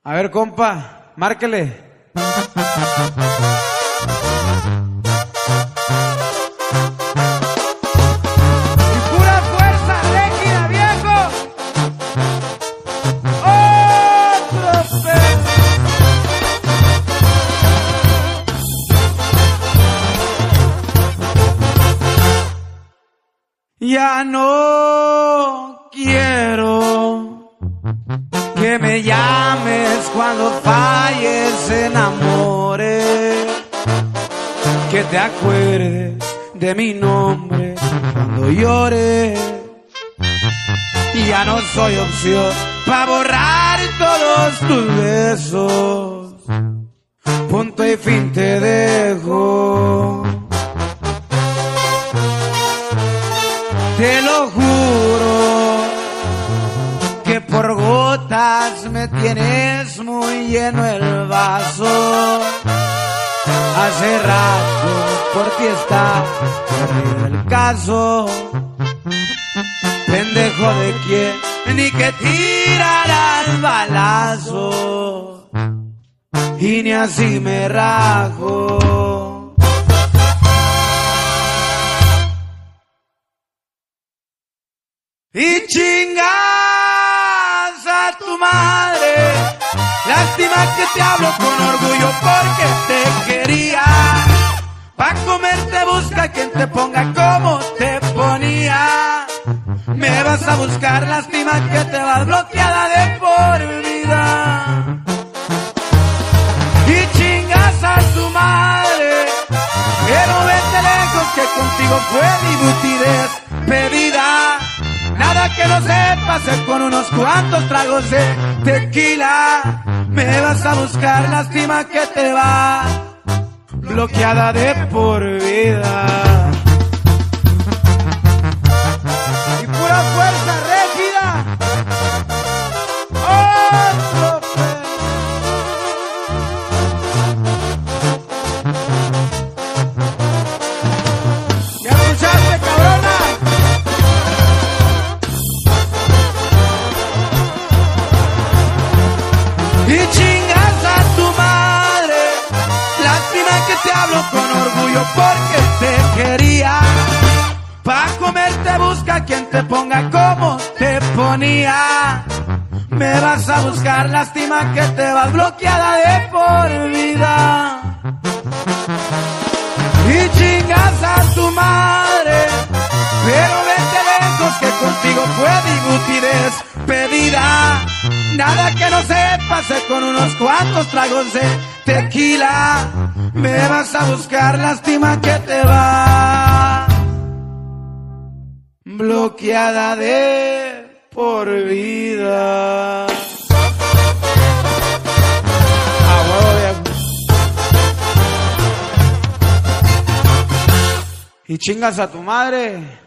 A ver, compa, márquele. Y pura fuerza, Régida, viejo. Otro pez. Ya no quiero que me llames cuando falles, se enamore, que te acuerdes de mi nombre cuando llore. Ya no soy opción para borrar todos tus besos, punto y fin te dejo. Te lo juro que por gotas me tienes muy lleno el vaso. Hace rato por ti está perdido el caso. Pendejo de quien ni que tirara el balazo, y ni así me rajo. Y chingas a tu madre, lástima que te hablo con orgullo porque te quería. Pa' comerte busca quien te ponga como te ponía. Me vas a buscar, lástima que te vas bloqueada de por vida. Y chingas a tu madre, pero vete lejos que contigo fue mi butidez pedida. Nada que no sepa hacer con unos cuantos tragos de tequila. Me vas a buscar, lástima que te va bloqueada de por vida. Y pura fuerza, Régida. Otro pez. ¿Ya escuchaste, cabrona? Y chingas a tu madre, lástima que te hablo con orgullo porque te quería. Pa' comerte busca quien te ponga como te ponía. Me vas a buscar, lástima que te vas bloqueada de por vida. Y chingas a tu madre, pero vete lejos que contigo fue mi butidez pedida. Nada que no sepa hacer con unos cuantos tragos de tequila. Me vas a buscar, lástima que te va bloqueada de por vida. Y chingas a tu madre.